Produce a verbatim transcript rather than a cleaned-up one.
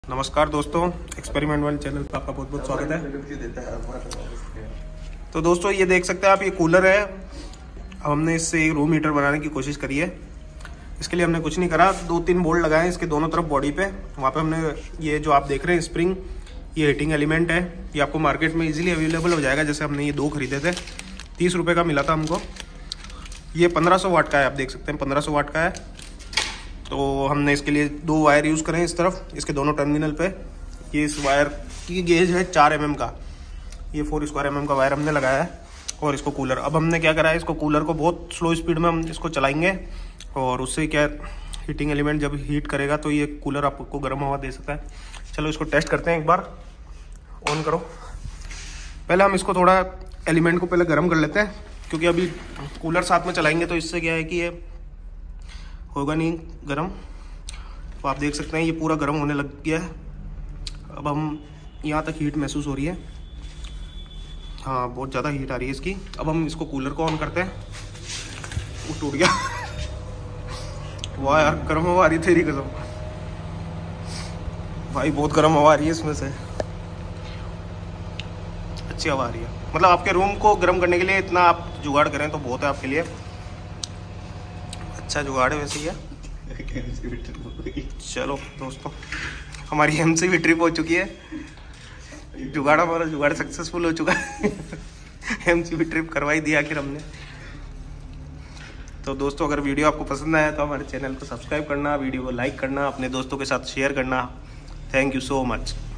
नमस्कार दोस्तों, experiment one channel पर आपका बहुत बहुत स्वागत है। तो दोस्तों ये देख सकते हैं आप, ये कूलर है। अब हमने इससे एक रूम हीटर बनाने की कोशिश करी है। इसके लिए हमने कुछ नहीं करा, दो तीन बोल्ट लगाए इसके दोनों तरफ बॉडी पे। वहाँ पे हमने ये जो आप देख रहे हैं स्प्रिंग, ये हीटिंग एलिमेंट है। ये आपको मार्केट में इजीली अवेलेबल हो जाएगा। जैसे हमने ये दो खरीदे थे, तीस रुपये का मिला था हमको। ये पंद्रह सौ वाट का है, आप देख सकते हैं पंद्रह सौ वाट का है। तो हमने इसके लिए दो वायर यूज़ करें इस तरफ, इसके दोनों टर्मिनल पे। ये इस वायर की गेज है चार एम एम का, ये फोर स्क्वायर एम एम का वायर हमने लगाया है। और इसको कूलर, अब हमने क्या करा है, इसको कूलर को बहुत स्लो स्पीड में हम इसको चलाएंगे और उससे क्या हीटिंग एलिमेंट जब हीट करेगा तो ये कूलर आपको गर्म हवा दे सकता है। चलो इसको टेस्ट करते हैं, एक बार ऑन करो। पहले हम इसको थोड़ा एलिमेंट को पहले गर्म कर लेते हैं, क्योंकि अभी कूलर साथ में चलाएंगे तो इससे क्या है कि ये होगा नहीं गरम। तो आप देख सकते हैं ये पूरा गर्म होने लग गया है। अब हम यहाँ तक हीट महसूस हो रही है, हाँ बहुत ज़्यादा हीट आ रही है इसकी। अब हम इसको कूलर को ऑन करते हैं। वो टूट गया वाह यार, गर्म हवा आ रही है तेरी कसम भाई, बहुत गर्म हवा आ रही है इसमें से, अच्छी हवा आ रही है। मतलब आपके रूम को गर्म करने के लिए इतना आप जुगाड़ करें तो बहुत है आपके लिए, अच्छा जुगाड़ है वैसे ही है। चलो दोस्तों, हमारी एमसीवी ट्रिप हो चुकी है, जुगाड़ हमारा जुगाड़ सक्सेसफुल हो चुका है। एमसीवी ट्रिप करवाई दी आखिर हमने। तो दोस्तों अगर वीडियो आपको पसंद आया तो हमारे चैनल को सब्सक्राइब करना, वीडियो को लाइक करना, अपने दोस्तों के साथ शेयर करना। Thank you so much.